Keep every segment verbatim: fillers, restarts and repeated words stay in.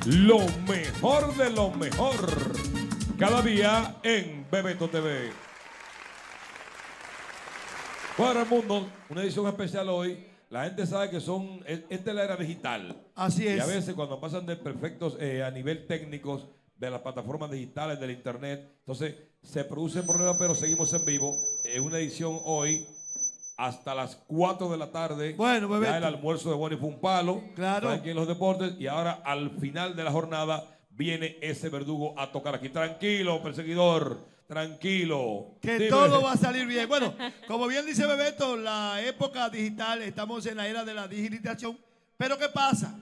lo mejor de lo mejor. Cada día en Bebeto T V. Para el mundo, una edición especial hoy. La gente sabe que son, esta es la era digital. Así es. Y a veces cuando pasan de perfectos eh, a nivel técnicos de las plataformas digitales, del internet, entonces se producen problemas, pero seguimos en vivo. En una edición hoy hasta las cuatro de la tarde. Bueno, bebé. Ya el almuerzo de Boni fue un palo. Claro. Aquí en los deportes. Y ahora al final de la jornada viene ese verdugo a tocar aquí. Tranquilo, perseguidor. Tranquilo. Que Dime. todo va a salir bien. Bueno, como bien dice Bebeto, la época digital, estamos en la era de la digitalización. Pero ¿qué pasa?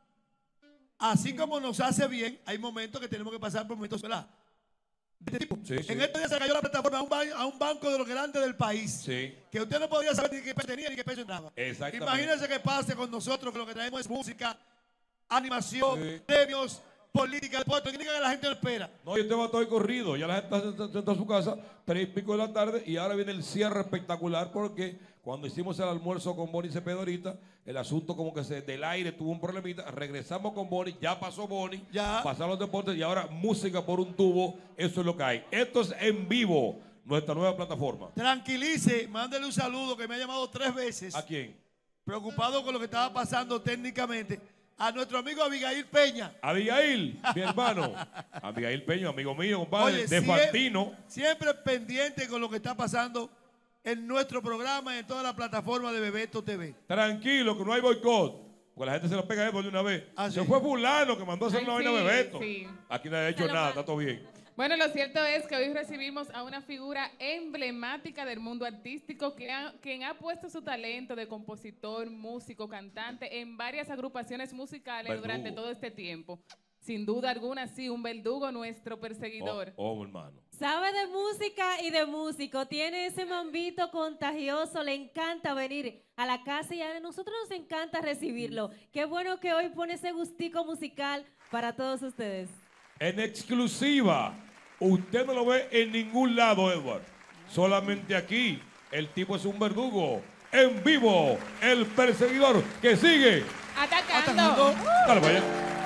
Así como nos hace bien, hay momentos que tenemos que pasar por momentos, ¿verdad? De este tipo. Sí, sí. En este día se cayó la plataforma a un, ban- a un banco de los grandes del país. Sí. Que usted no podía saber ni qué peso tenía ni qué peso entraba. Exactamente. Imagínense que pase con nosotros, que lo que traemos es música, animación, Sí. premios, política, deporte, que la gente lo espera. No, yo te va todo corrido. Ya la gente está sentada en su casa, tres y pico de la tarde, y ahora viene el cierre espectacular porque cuando hicimos el almuerzo con Boni Cepeda ahorita, el asunto como que se del aire tuvo un problemita. Regresamos con Boni, ya pasó Boni, Ya. pasaron los deportes y ahora música por un tubo. Eso es lo que hay. Esto es en vivo, nuestra nueva plataforma. Tranquilice, mándele un saludo que me ha llamado tres veces. ¿A quién? Preocupado con lo que estaba pasando técnicamente. A nuestro amigo Abigail Peña. Abigail, mi hermano. Abigail Peña, amigo mío, compadre, Oye, de sie- Fantino. Siempre pendiente con lo que está pasando en nuestro programa y en toda la plataforma de Bebeto T V. Tranquilo, que no hay boicot. Porque la gente se lo pega a él de una vez. Ah, se sí. fue fulano que mandó a hacer Ay, una vaina sí, de Bebeto. sí. Aquí nadie ha hecho Se lo nada, mando. está todo bien. Bueno, lo cierto es que hoy recibimos a una figura emblemática del mundo artístico que ha- quien ha puesto su talento de compositor, músico, cantante en varias agrupaciones musicales Verdugo. durante todo este tiempo. Sin duda alguna, sí, un verdugo, nuestro perseguidor. Oh, oh, hermano. Sabe de música y de músico, tiene ese mambito contagioso, le encanta venir a la casa y a nosotros nos encanta recibirlo. Qué bueno que hoy pone ese gustico musical para todos ustedes. En exclusiva, usted no lo ve en ningún lado, Edward. Solamente aquí, el tipo es un verdugo. En vivo, el perseguidor que sigue. ¡Atacando! Atacando. Dale para allá.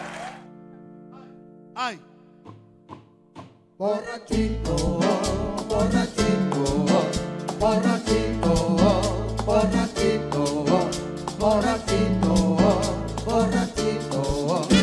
Ay, Borrachito, borrachito, borrachito, borrachito, borrachito, borrachito.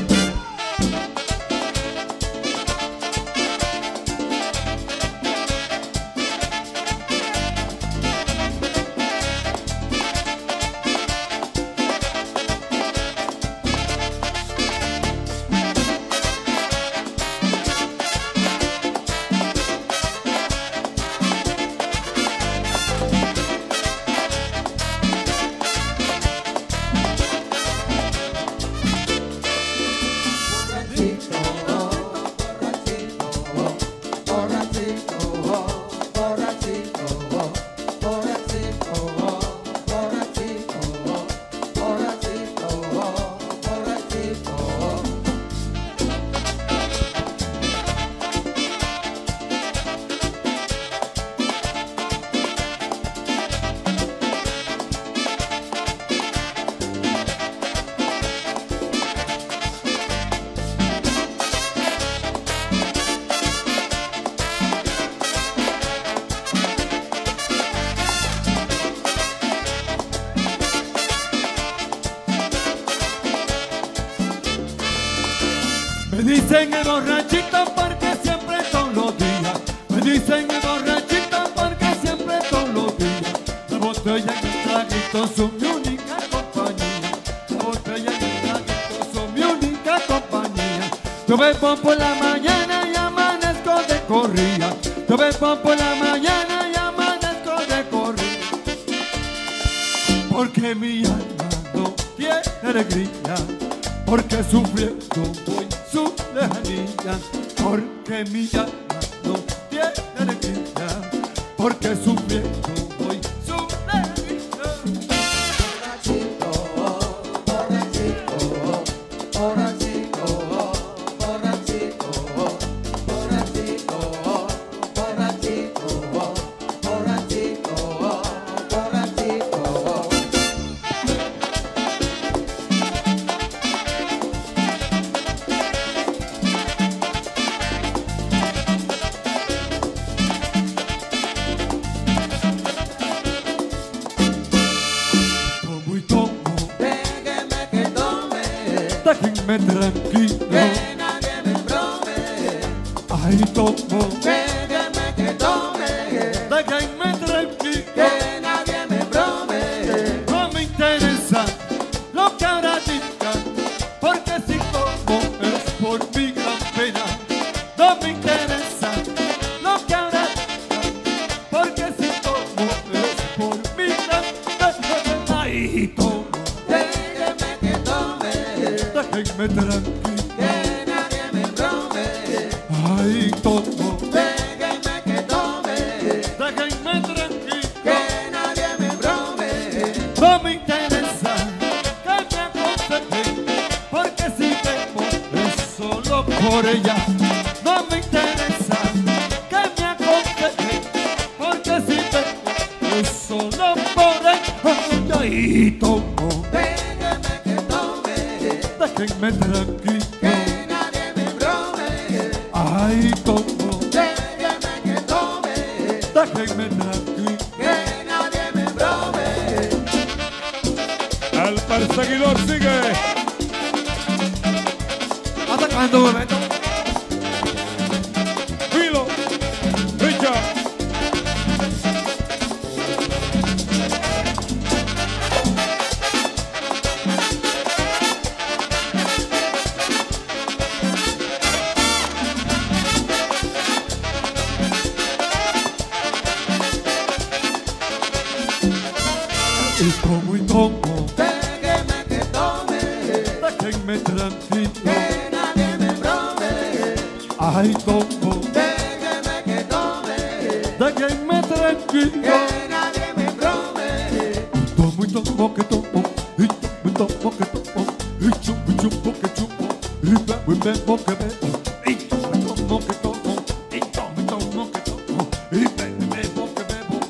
Me dicen el borrachito porque siempre todos los días. Me dicen el borrachito porque siempre todos los días. La botella y el traguito son mi única compañía. La botella y el traguito son mi única compañía. Yo bebo por la mañana y amanezco de corrida. Yo bebo por la mañana y amanezco de corrida. Porque mi alma no tiene alegría. Porque sufriendo voy su lejanía, porque mi alma no tiene alegría, porque sufriendo voy su lejanía. Borrachito, borrachito, borrachito, borrachito, borrachito, borrachito, borrachito, borrachito. déjenme tranquilo. que nadie me brome, Ay, tomo, déjeme que tome, déjenme tranquilo. que nadie me brome, No me interesa lo que ahora digan, porque si tomo es por mi gran pena. No me interesa lo que ahora digan, porque si tomo es por mi gran pena. Ay, tomo, déjeme que tome, déjenme tranquilo. que nadie me brome, Ay, tomo, déjeme que tome, déjenme tranquilo. que nadie me brome, No me interesa que me aconsejen, porque si bebo es solo por ella. No me interesa que me aconsejen, porque si bebo es solo por ella. Ay, tomo, déjeme que tome, déjenme tranquilo. que nadie me brome, Ay, tomo, déjeme que tome, déjenme tranquilo. que nadie me brome. El perseguidor sigue. Atacando, Bebeto. Filo. Richard. Y tomo, y tomo, Déjeme que tome, déjenme tranquilo. que nadie me brome, Ay, tomo, déjeme que tome, déjenme tranquilo. que nadie me brome, Tomo y tomo que tomo, y tomo y tomo que tomo, y chupo y chupo que chupo, y bebo y bebo que bebo, y tomo y tomo que tomo, y tomo y tomo que tomo, y bebo y bebo que bebo.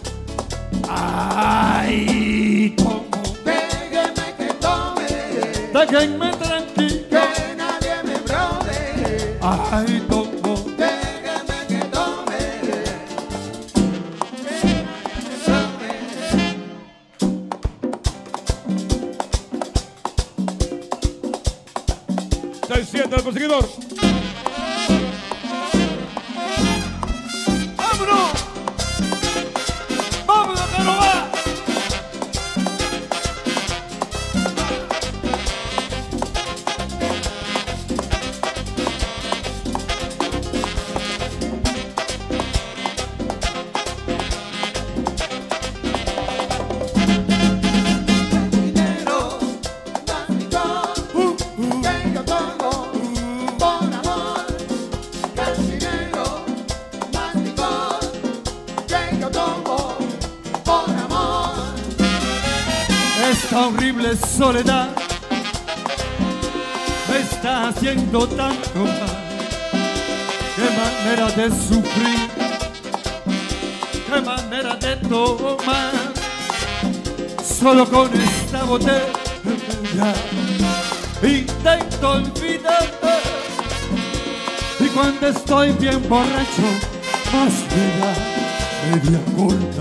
Ay, tomo, déjeme que tome, déjenme tranquilo. que nadie me brome, Ay, tomo, déjeme que tome, que nadie me brome. Se enciende el perseguidor. ¡vámonos! ¡Vámonos que no va! Dinero, más licor, que yo tomo por amor. Cantinero, más licor, que yo tomo por amor. Esta horrible soledad me está haciendo tanto mal. Qué manera de sufrir, qué manera de tomar. Solo con esta botella intento olvidar. Y cuando estoy bien borracho, más me da media culpa.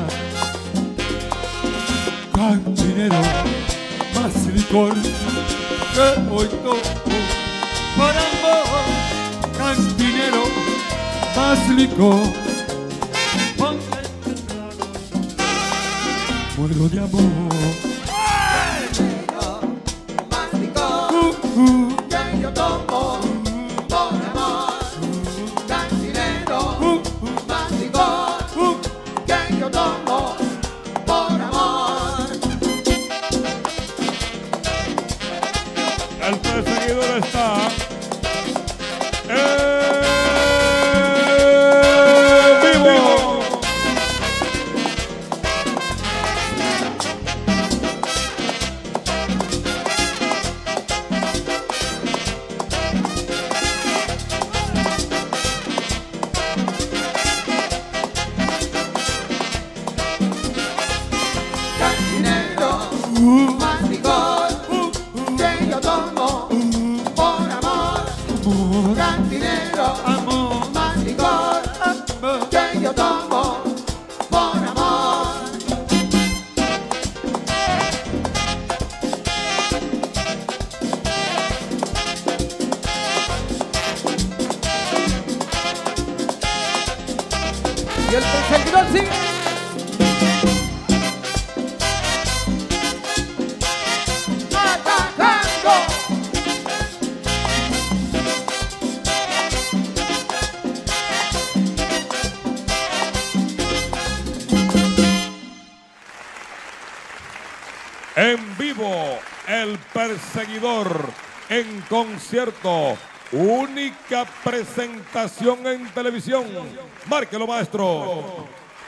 Cantinero, más licor que hoy tomo por amor. Cantinero, más licor, ponle el trago, muero de amor. Dinero, más licor, Uh, uh, que yo tomo por amor. Cantinero, uh, más licor, uh. que yo tomo por amor. El perseguidor está en vivo. Cantinero, más licor, que yo tomo por amor. Y el perseguidor sigue. Atacando. En vivo, el perseguidor en concierto. Única presentación en televisión. Márquelo, maestro.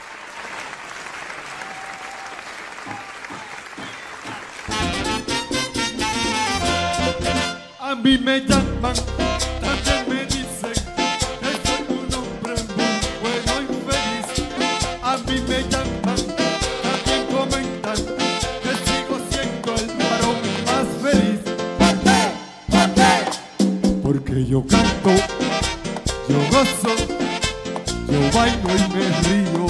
A mí me llaman, también me dicen que soy un hombre muy bueno y feliz. A mí me llaman, también comentan que sigo siendo el varón más feliz. ¿Por qué? ¿Por qué? Porque yo canto, yo gozo, yo bailo y me río.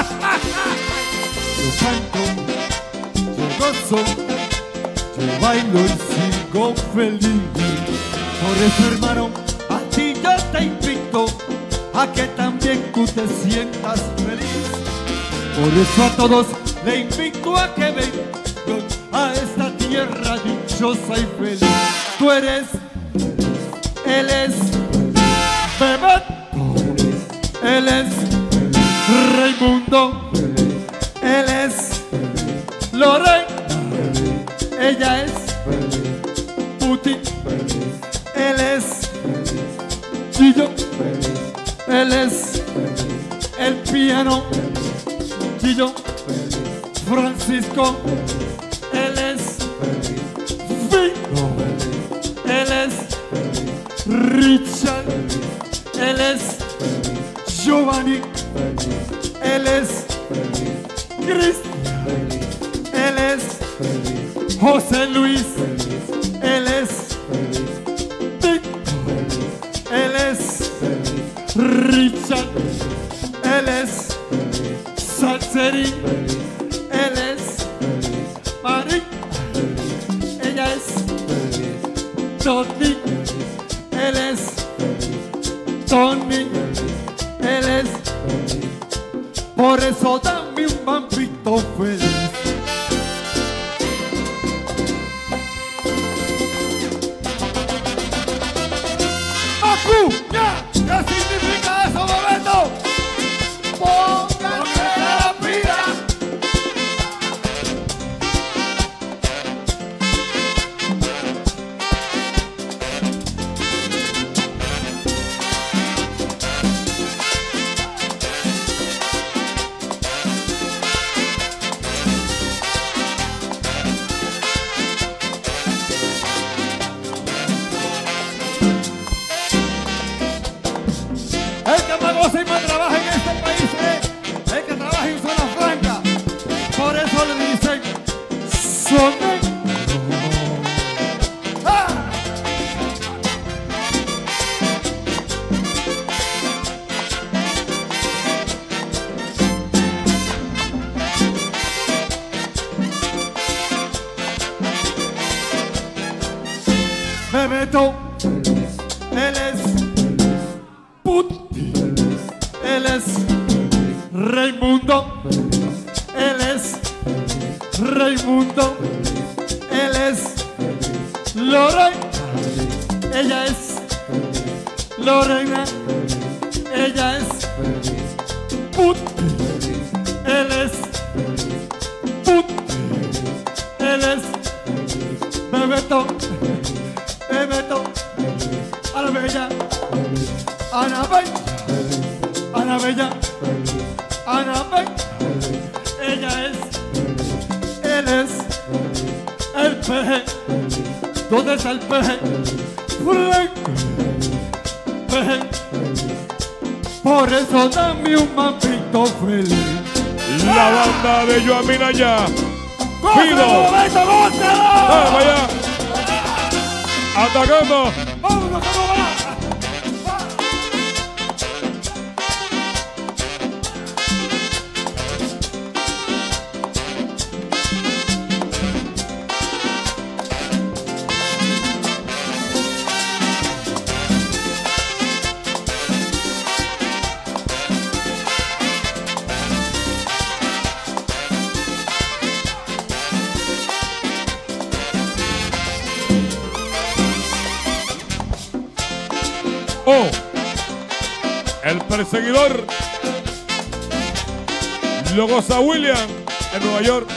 Yo canto, yo gozo, yo bailo y sigo feliz. Por eso, hermano, a ti yo te invito a que también tú te sientas feliz. Por eso a todos le invito a que vengan a esta tierra dichosa y feliz. Tú eres, él es, Bebé, él es, Raimundo, él es, Lorena, ella es, Puti, él es, Gillo, él es, el piano, Gillo, Francisco, él es, Vino, él es, Richard, él es, Giovanni, él es, Cristian, él es, José Luis, él es, Víctor, él es, Richard, él es, Salserín, él es, Marín, ella es, Tony, él es, Tony, él es, por eso dame un mambito feliz. ¡Acuña! ¿Qué significa eso, Bebeto? Pónganse la pila. El que más goza y más trabaja en este país es el que trabaja en zona franca. Por eso le dicen sonero. ¡Ah! Bebeto, él es Puti, él es Raimundo, él es Raimundo, él es Lorena, ella es Lorena, ella es Puti, él es Puti, él es Bebeto, Bebeto, a la bella, Ana Bella, Ana Bella, Ana Bella, ella es, él es, el peje, ¿dónde está el peje? Frank, peje, por eso dame un mambito feliz. La banda de Yoaminaya. ¡Gózalo, Bebeto, gózalo! ¡Vamos allá! Atacando. ¡Vámonos, cómo va! O el perseguidor lo goza William en Nueva York.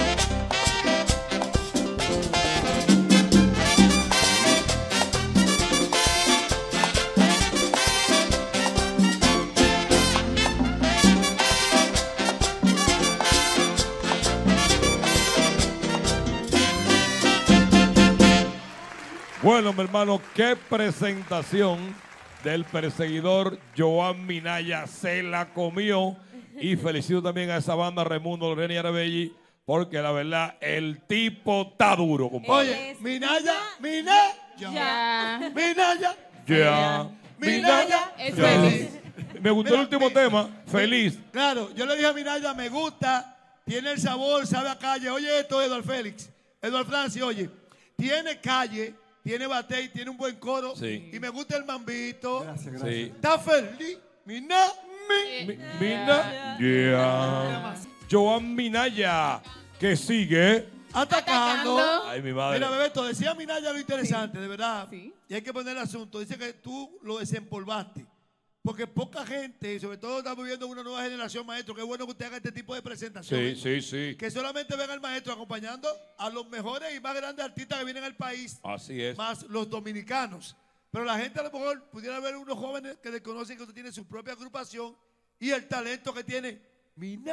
Bueno, mi hermano, qué presentación del perseguidor Joan Minaya, se la comió. Y felicito también a esa banda Raimundo, Lorena y Arabelli, porque la verdad, el tipo está duro, compadre. Oye, Minaya, Minaya, Ya. Minaya, Ya, Minaya. Es ya. feliz. Me gustó Mira, el último mi- tema, feliz. Claro, yo le dije a Minaya, me gusta, tiene el sabor, sabe a calle. Oye esto, Eduardo Félix, Eduardo Francis, oye, tiene calle, tiene batey, tiene un buen coro. Sí. Y me gusta el mambito. Gracias, gracias. Sí. Está feliz, Mina, mi. Mi- Mina, yeah. Joan Minaya, que sigue. Atacando. Atacando. Ay, mi madre. Mira, Bebeto, decía Minaya lo interesante, de verdad. Sí. Y hay que poner el asunto. Dice que tú lo desempolvaste. Porque poca gente, sobre todo estamos viendo una nueva generación, maestro, que es bueno que usted haga este tipo de Sí, presentaciones. sí, sí. Que solamente ven al maestro acompañando a los mejores y más grandes artistas que vienen al país, Así es. más los dominicanos. Pero la gente a lo mejor pudiera ver unos jóvenes que desconocen que usted tiene su propia agrupación y el talento que tiene Mina.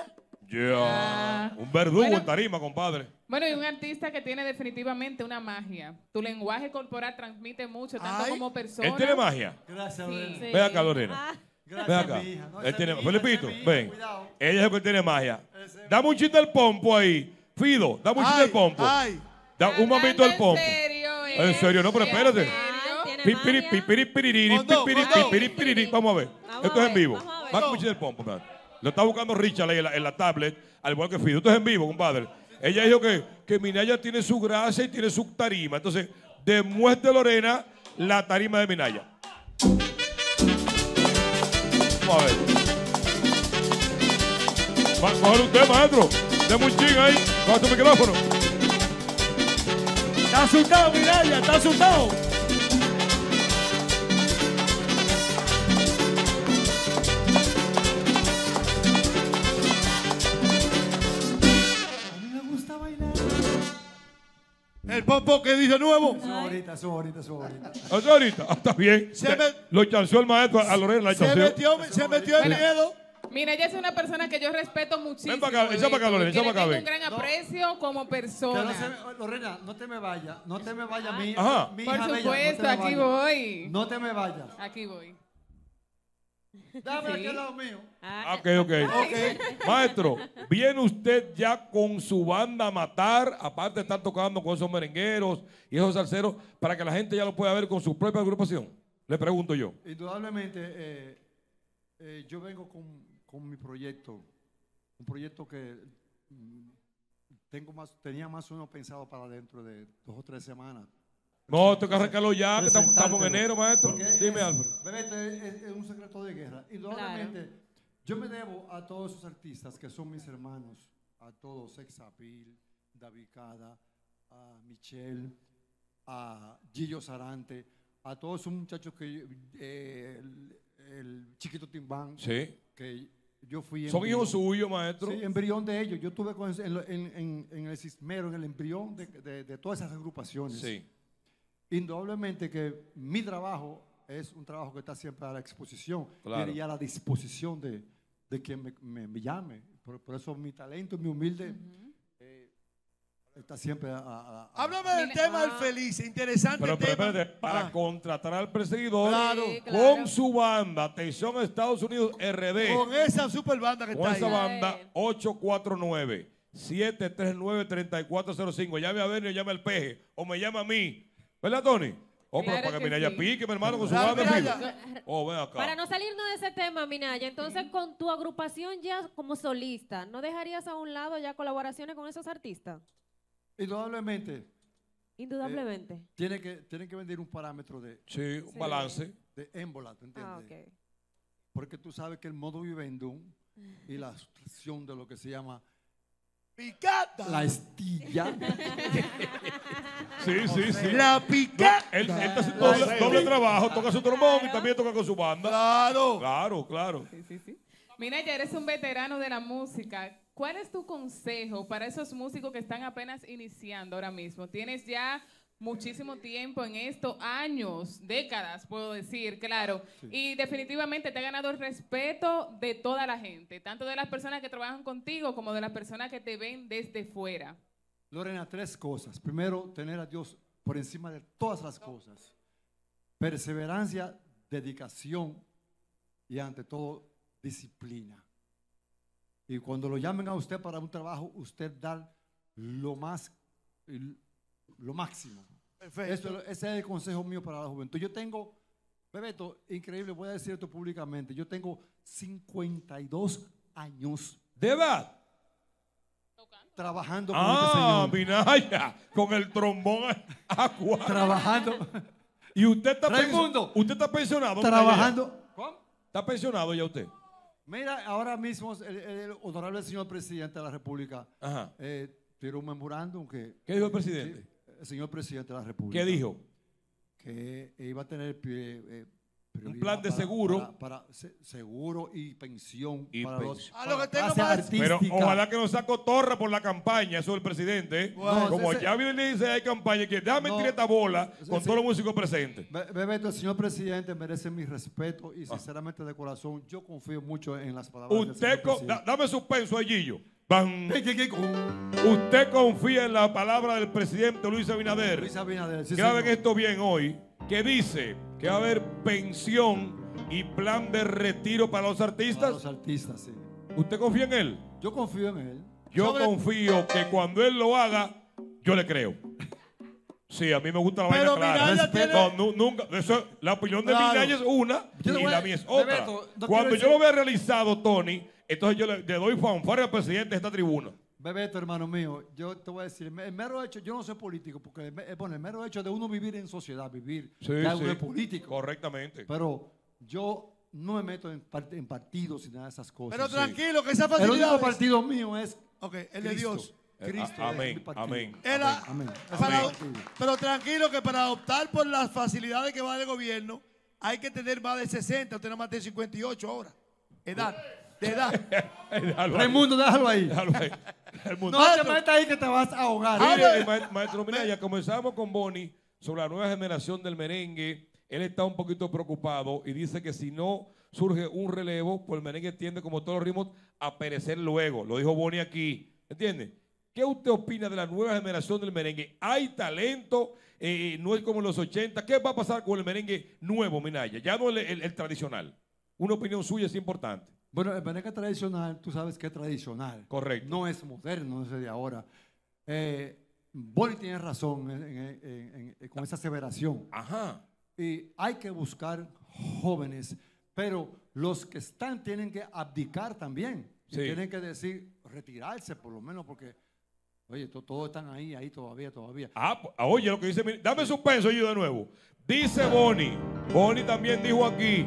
Yeah. Un verdugo Bueno. en tarima, compadre. Bueno, y un artista que tiene definitivamente una magia. Tu lenguaje corporal transmite mucho, tanto Ay. como persona. Él tiene magia. Gracias, Sí. Lorena. Ve acá, Lorena. Ah, Ve Gracias, acá. mi hija. No, Él esa tiene, es mi hija, Felipito, esa es mi hija, ven. cuidado. Ella es el que tiene magia. Ese es Dame un chiste del pompo ahí. Fido, dame un chiste del pompo. ay. Da un momento del pompo. En serio, En serio, no, pero ¿En espérate. serio? Ay, tiene Pipiri, magia. pipiri, piriri, Mondo, pipiri, Mondo. pipiri, piriri. Vamos a ver. Vamos Esto a es en ver, vivo. vamos a ver. Vamos a escuchar el pompo, man. Lo está buscando Richard ahí en la, en la tablet, al igual que Fido. Esto es en vivo, compadre. Ella dijo que, que Minaya tiene su gracia y tiene su tarima. Entonces, demuestre, Lorena, la tarima de Minaya. Vamos a ver. Va a coger usted, maestro. Deme un ching ahí. Coge tu micrófono. Está asustado, Minaya, está asustado. A mí me gusta bailar. El pompo que dice nuevo. Su favorita, su favorita, su favorita. Hasta ahorita. Ah, está bien. Se me- Lo chanceó el maestro a Lorena. La Se chanceó. metió, se metió el Bueno. miedo. Mira, ella es una persona que yo respeto muchísimo. Ven para acá, echa para acá, Lorena, echa que le para acá, tengo un ven. gran aprecio como Que persona. no se me- Lorena, no te me vayas, no te me vayas, mi, Ajá. mi Por hija bella, supuesto, no te me aquí vayas. voy. No te me vayas. Aquí voy. Dame Sí. aquí al lado mío. Ah, Ok, ok. Ok. Maestro, ¿viene usted ya con su banda a matar? Aparte de estar tocando con esos merengueros y esos salseros, para que la gente ya lo pueda ver con su propia agrupación. Le pregunto yo. Indudablemente, eh, eh, yo vengo con, con mi proyecto, un proyecto que mm, tengo más, tenía más o menos pensado para dentro de dos o tres semanas. No, tengo que arrancarlo ya, que estamos, estamos en Presentártelo. enero, maestro. Porque Dime, es- Álvaro. Bebeto, es, es- es un secreto de guerra. Indudablemente, yo me debo a todos esos artistas que son mis hermanos, a todos, Sex Appeal, David Cada, a Michelle, a Gillo Sarante, a todos esos muchachos que, eh, el, el Chiquito Timbán, Sí. que yo fui Son embrión. hijos suyos, maestro. Sí, embrión de ellos. Yo estuve con, en, en- en- en el cismero, en el embrión de, de- de todas esas agrupaciones. Sí. Indudablemente que mi trabajo es un trabajo que está siempre a la exposición Claro. y a la disposición de, de quien me, me- me llame. Por, por eso mi talento, mi humilde, eh, está siempre a... a- a- Háblame del Mira, tema del ah. feliz, interesante Pero, pero tema. espérate, para Ah, contratar al perseguidor Claro. Sí, claro. con su banda, atención Estados Unidos R D. con esa super banda que Con está esa ahí. banda, ocho cuatro nueve, siete tres nueve, tres cuatro cero cinco. Llame a Benio, llame al Peje, o me llama a mí. ¿Verdad, Tony? O pero Claro para que que Minaya sí. pique, mi hermano, con su Claro, banda. Minaya. Fido. Oh, ven acá. Para no salirnos de ese tema, Minaya, entonces con tu agrupación ya como solista, ¿no dejarías a un lado ya colaboraciones con esos artistas? Indudablemente, Indudablemente. tiene que, tiene que vender un parámetro de, Sí, un Sí. balance. de émbola, ¿te entiendes? Ah, ok. Porque tú sabes que el modo vivendum y la sustracción de lo que se llama Picata. la estilla. Sí, sí, sí. La picata. Él, él está haciendo doble, doble trabajo, toca su trombón y también toca con su banda. Claro. Claro, claro. Sí, sí, sí. Mira, ya eres un veterano de la música. ¿Cuál es tu consejo para esos músicos que están apenas iniciando ahora mismo? Tienes ya muchísimo tiempo en esto, años, décadas, puedo decir, claro. Sí. Y definitivamente te ha ganado el respeto de toda la gente, tanto de las personas que trabajan contigo como de las personas que te ven desde fuera. Lorena, tres cosas. Primero, tener a Dios por encima de todas las cosas. Perseverancia, dedicación y ante todo, disciplina. Y cuando lo llamen a usted para un trabajo, usted da lo más, lo máximo. Perfecto. Eso, ese es el consejo mío para la juventud. Yo tengo, Bebeto, increíble, voy a decir esto públicamente, yo tengo cincuenta y dos años. ¿De edad? Trabajando con ah, este señor. Minaya, con el trombón agua. Trabajando. ¿Y usted está, Raimundo, usted está pensionado? Trabajando. ¿Cómo? ¿Está pensionado ya usted? Mira, ahora mismo el, el honorable señor presidente de la República eh, tiró un memorándum que... ¿Qué dijo el presidente? Que, el señor presidente de la República. ¿Qué dijo? Que iba a tener eh, un plan de para, seguro. Para, para, para se, seguro y pensión y para pensión. los a lo que para tengo más. Pero ojalá que no saco torra por la campaña, eso es el presidente. ¿eh? Bueno, Como ese, ya viene y dice hay campaña, que déjame no, tirar esta bola con ese, todos los músicos presentes. Bebeto, el señor presidente merece mi respeto y sinceramente de corazón yo confío mucho en las palabras Usted del señor con, da, dame suspenso a Gillo. Van. ¿Qué, qué, qué? Usted confía en la palabra del presidente Luis Abinader. Luis Abinader, sí, graben esto bien hoy, que dice que va a haber pensión y plan de retiro para los artistas. Para los artistas, sí. ¿Usted confía en él? Yo confío en él. Yo Sobre... confío que cuando él lo haga, yo le creo. Sí, a mí me gusta la Pero vaina clara. Tiene... No, nunca, eso, la opinión de claro. Minaya es una y la mía es otra. Bebeto, no cuando yo decir... lo vea realizado, Tony, entonces yo le, le doy fanfarria al presidente de esta tribuna. Bebeto, hermano mío, yo te voy a decir, el mero hecho, yo no soy político, porque bueno, el mero hecho de uno vivir en sociedad, vivir, sí, ya sí. uno es político. Correctamente. Pero yo no me meto en, part en partidos y nada de esas cosas. Pero sí. tranquilo, que esa facilidad. El único partido mío es okay, el de Dios. Cristo. A, amén, amén, amén, a, amén. Para, amén. Pero tranquilo que para optar por las facilidades que va del gobierno hay que tener más de sesenta, usted nada más tiene cincuenta y ocho ahora. Edad, de edad. Raimundo, déjalo ahí. Déjalo ahí. No te metas ahí que te vas a ahogar. Mire, ma maestro, mira, ya comenzamos con Bonnie sobre la nueva generación del merengue. Él está un poquito preocupado y dice que si no surge un relevo, pues el merengue tiende, como todos los ritmos, a perecer luego. Lo dijo Bonnie aquí. ¿Entiende? ¿Qué usted opina de la nueva generación del merengue? ¿Hay talento? Eh, ¿No es como en los ochenta? ¿Qué va a pasar con el merengue nuevo, Minaya? Ya no el, el, el tradicional. Una opinión suya es importante. Bueno, el merengue tradicional, tú sabes que es tradicional. Correcto. No es moderno, no es de ahora. Eh, Bonnie tiene razón en, en, en, en, con esa aseveración. Ajá. Y hay que buscar jóvenes, pero los que están tienen que abdicar también. Sí. Tienen que decir, retirarse por lo menos, porque, oye, to, todos están ahí, ahí todavía, todavía. Ah, oye, lo que dice, dame suspenso yo de nuevo. Dice Bonnie, Bonnie también dijo aquí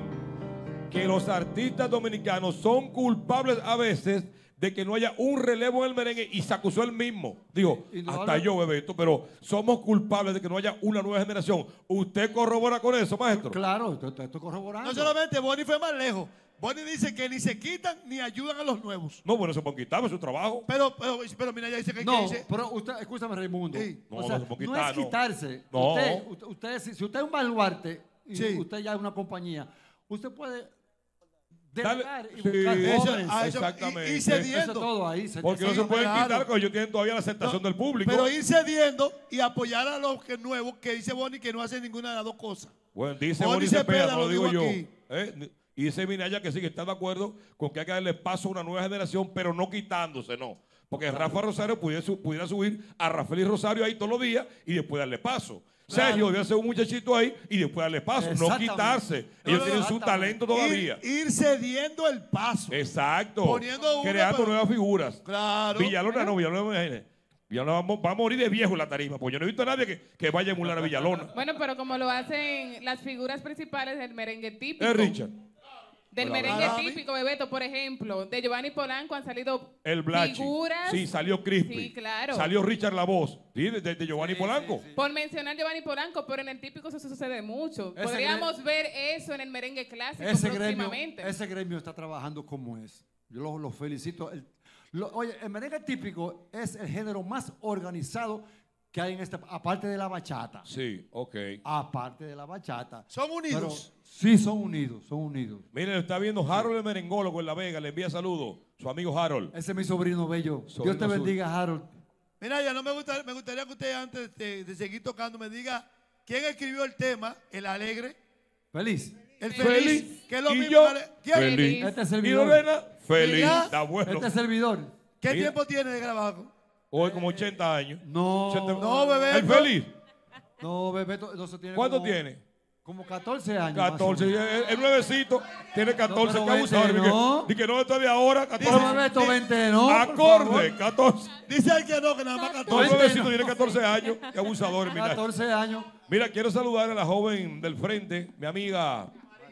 que los artistas dominicanos son culpables a veces de que no haya un relevo en el merengue y se acusó él mismo. Dijo, no hasta habla... yo, Bebeto, pero somos culpables de que no haya una nueva generación. ¿Usted corrobora con eso, maestro? Claro, estoy, estoy corroborando. No solamente, Bonnie fue más lejos. Bonnie dice que ni se quitan ni ayudan a los nuevos. No, bueno, se pueden quitar, es su trabajo. Pero, pero, pero mira, ya dice que... No, que dice... pero usted, escúchame, Raimundo. Sí. No, o sea, no, se no quitar, es quitarse. No. Usted, usted, usted, si, si usted es un baluarte y sí. usted ya es una compañía, usted puede... Delegar y sí, buscar jóvenes. Eso, exactamente. Y, y cediendo. Eso todo ahí. Se porque no se pueden claro. quitar porque ellos tienen todavía la aceptación no, del público. Pero ir cediendo y apoyar a los que nuevos, que dice Bonnie que no hacen ninguna de las dos cosas. Bueno, dice Bonnie Cepeda, no lo digo yo. ¿Eh? Y dice Minaya que sí, que está de acuerdo con que hay que darle paso a una nueva generación, pero no quitándose, no. Porque claro. Rafa Rosario pudiera, pudiera subir a Rafael y Rosario ahí todos los días y después darle paso. Claro. Sergio debe ser un muchachito ahí y después darle paso, no quitarse. Ellos no, tienen su talento todavía. Ir, ir cediendo el paso. Exacto. Poniendo creando pero... nuevas figuras. Claro. Villalona no, Villalona no imagínate. Villalona va, va a morir de viejo en la tarima, porque yo no he visto a nadie que, que vaya a emular a Villalona. Bueno, pero como lo hacen las figuras principales del merengue típico. Es Richard. Del Hola, merengue Hola. típico, Bebeto, por ejemplo, de Giovanni Polanco han salido El Blachi. figuras. Sí, salió Crispy. Sí, claro. Salió Richard La Voz. Sí, de, de Giovanni Polanco. Por mencionar Giovanni Polanco, pero en el típico eso sucede mucho. Ese Podríamos gre- ver eso en el merengue clásico Ese gremio, próximamente. ese gremio está trabajando como es. Yo los lo felicito. El- lo- oye, el merengue típico es el género más organizado que hay en este, aparte de la bachata. Sí, ok. Aparte de la bachata. Son unidos. Pero sí, son unidos, son unidos. Miren, está viendo Harold el merengólogo en La Vega. Le envía saludos. Su amigo Harold. Ese es mi sobrino bello. Sobrino Dios te suyo. bendiga, Harold. Mira, ya no me gustaría, me gustaría que usted antes de, de seguir tocando me diga quién escribió el tema, el alegre, Feliz. el feliz, Feliz. que es lo Y mismo. yo, ale- ¿Quién? feliz. Este es ¿Y servidor. Lorena? Feliz. Mira. Está bueno. Este es servidor. ¿Qué Mira. tiempo tiene de grabado? Hoy como ochenta años. No. ochenta No, bebé. ¿El feliz? No, Bebeto, no se tiene ¿Cuánto como- tiene? Como catorce años. más o catorce. menos. El, el nuevecito tiene catorce. No, ¿Qué pero abusador? veinte, Di que- no. Di que no está de ahora. Pero catorce. Bebeto, veinte, no. por Acorde, favor. catorce. Dice el que no, que nada más No, el catorce. nuevecito tiene catorce años. Qué abusador, mira. catorce años. Mira, quiero saludar a la joven del frente, mi amiga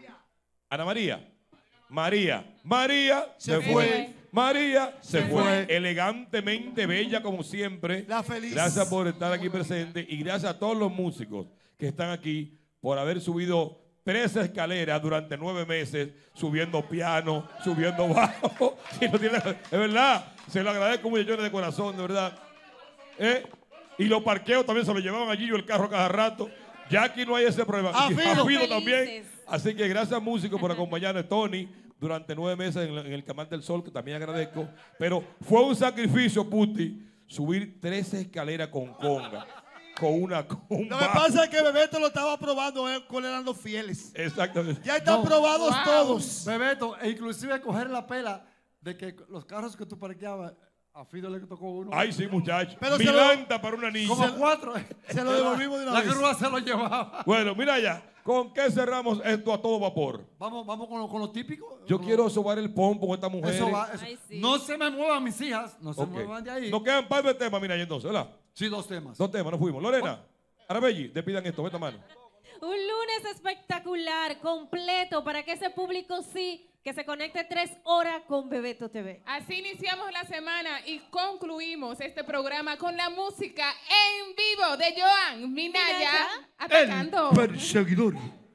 Ana María. María. María se, Se fue. fue. María se, Se fue. fue. Elegantemente bella como siempre. La feliz. Gracias por estar aquí presente y gracias a todos los músicos que están aquí por haber subido tres escaleras durante nueve meses, subiendo piano, subiendo bajo. Sí, no tiene- es verdad, se lo agradezco millones de corazón, de verdad. ¿Eh? Y los parqueos también se lo llevaban allí yo el carro cada rato. Ya aquí no hay ese problema. A Y Fido. a Fido Felices. también. Así que gracias músicos por acompañarnos, Tony, durante nueve meses en, en el Canal del Sol, que también agradezco. Pero fue un sacrificio, Puti, subir tres escaleras con conga, con una con un Lo que bajo. pasa es que Bebeto lo estaba probando él, cuáles eran los fieles. Exactamente. Ya están No. probados Wow. todos. Bebeto, e inclusive coger la pela de que los carros que tú parqueabas, a Fido le tocó uno. Ay, sí, muchachos. Pero se lo- Milanta para una niña. Como cuatro. Se lo devolvimos de una La vez. grúa se lo llevaba. Bueno, mira ya. ¿Con qué cerramos esto a todo vapor? Vamos, vamos con lo, con lo típico. Yo Con quiero sobar el pompo con esta lo- mujer. Eso va, eso. Ay, sí. No se me muevan mis hijas, no se Ok. muevan de ahí. Nos quedan par de temas, mira, y entonces, ¿verdad? Sí, dos temas. Dos temas, nos fuimos. Lorena, Arabelli, despidan esto, vete a mano. Un lunes espectacular, completo, para que ese público sí, que se conecte tres horas con Bebeto T V. Así iniciamos la semana y concluimos este programa con la música en vivo de Joan Minaya Minaya. atacando. Perseguidor.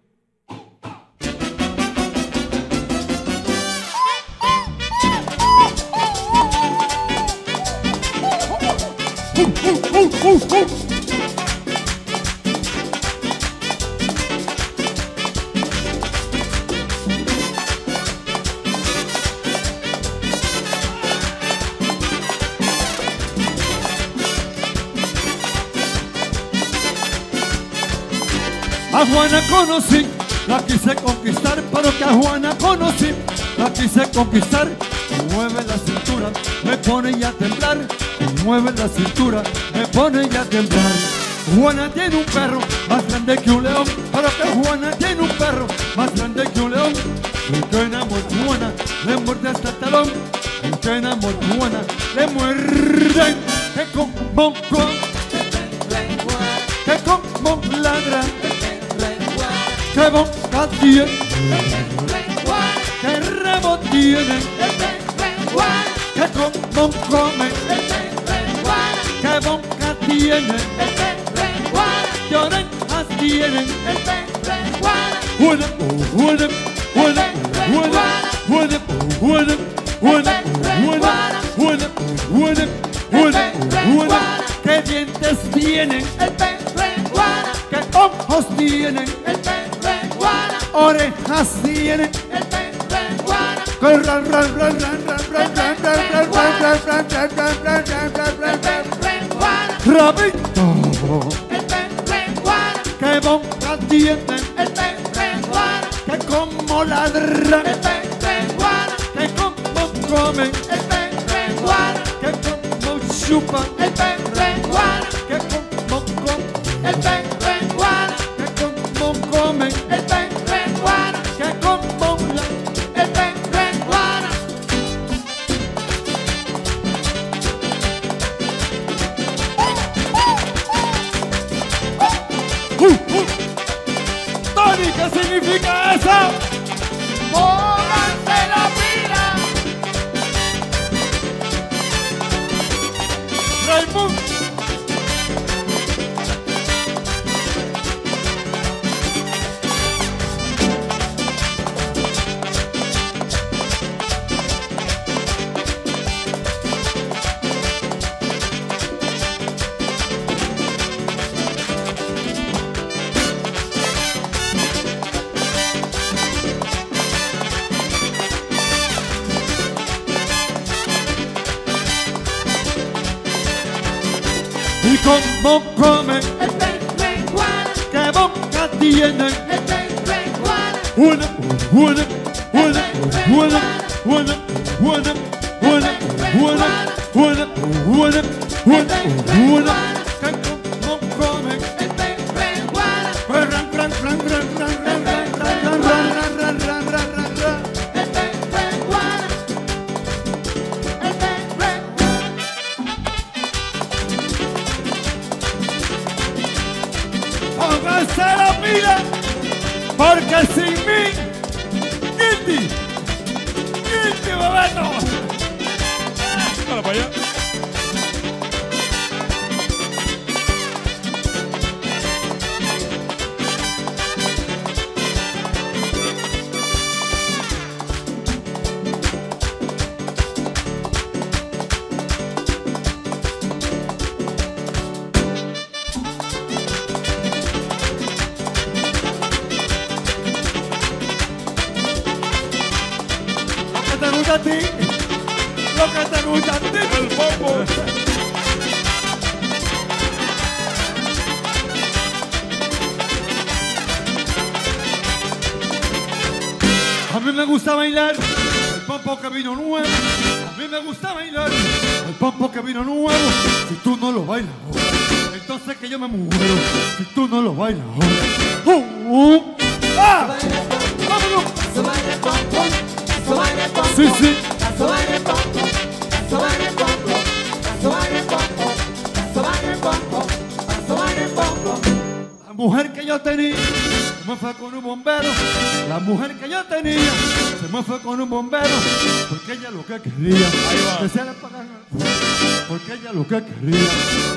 A Juana conocí, la quise conquistar, pero que a Juana conocí, la quise conquistar. Mueve la cintura, me pone ya a temblar. Mueve la cintura, me pone ya a temblar. Juana tiene un perro más grande que un león, pero que Juana tiene un perro más grande que un león. El que enamora a Juana le muerde hasta el talón. El que enamora a Juana le muerde. Que como con, que como ladra. Que boca tiene, que rabo tiene, que como come, que boca tiene, que orejas tiene. Huele, huele, huele, huele, huele, huele, huele, huele, huele, huele, huele, que dientes tienen, que ojos tienen, orejas tienen, que ran, ran, ran, ran, ran, ran, ran, ran, ran, ran, ran, ran, ran, ran, ran, ran, rabito, que boca tienen, que como ladran, que como comen, que como chupan, que como comen, que como comen, que como la... Uh, uh. Tony, ¿qué significa eso? Pónganse la pila. Raimundo. Y como comen, El peruano, que boca tienen. el peruano, Una, una, una, una, una, una, una, una, una, una, una, una, que como comen. el peruano, Ran, ran, ran, ran, ran, ran, ran, ran, ran, ran, ran, ran, ran, ran, ran. el peruano, el peruano. Pónganse la pila, porque sin mí, guilty, guilty, Bebeto. Dale para allá. Lo que te gusta a ti, lo que te gusta a ti. El bombo. A mí me gusta bailar el pompo que vino nuevo. A mí me gusta bailar el pompo que vino nuevo. Si tú no lo bailas ahora, entonces que yo me muero. Si tú no lo bailas ahora. Uh, uh, ¡ah! ¡Vámonos! Sí, sí. La mujer que yo tenía se me fue con un bombero. La mujer que yo tenía se me fue con un bombero. Porque ella lo que quería va. que se le pagara. Porque ella lo que quería.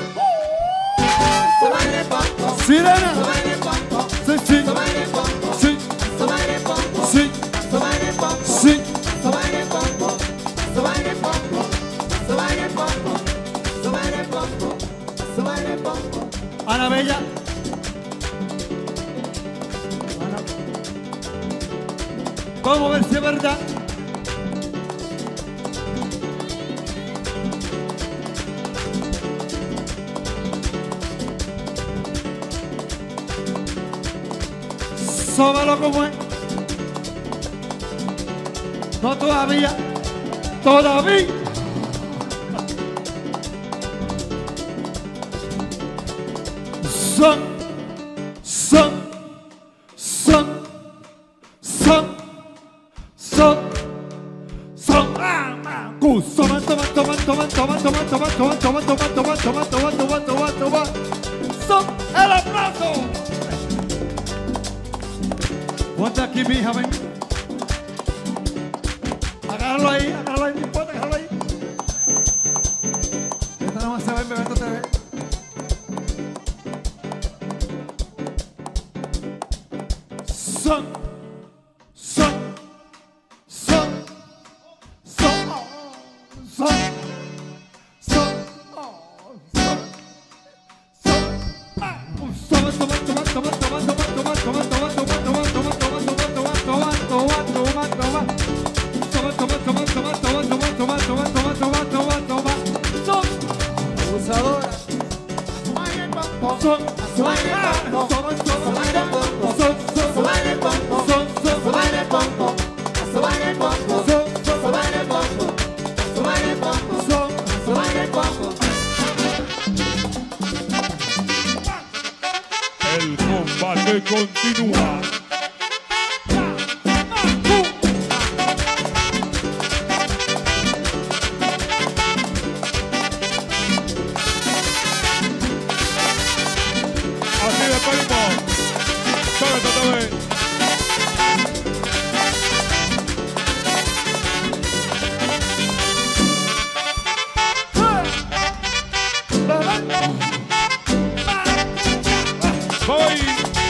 Sirena. Sí, sí. Sí. Sí. Sí. Ana Bella. Ana. Vamos a ver si es verdad. Sóbalo como es. No todavía. Todavía. Son, son, son, son, son, son. Ah, ah. Gu, toma, toma, toma, toma, toma, toma, toma, toma, toma, toma, toma, toma, toma, toma, toma, toma. Son el aplauso. Ponte aquí, mi hija, ven. Agárralo ahí, agárralo ahí, no importa, agárralo ahí. Esta no se ve, Bebeto T V. Son, son, son, son, son, son, son, son. Ah, toma, toma, toma, toma, toma, toma, toma, toma, toma, toma, toma, toma, toma, toma, toma, toma, toma, toma, toma. Toma, toma, toma, toma, toma, toma, toma, toma, toma, toma, toma, toma. Son Abusadora. son, son, ah, son, son, son, son, son, son, son, El combate continúa. Así de primo. Suéltate otra vez. hoy.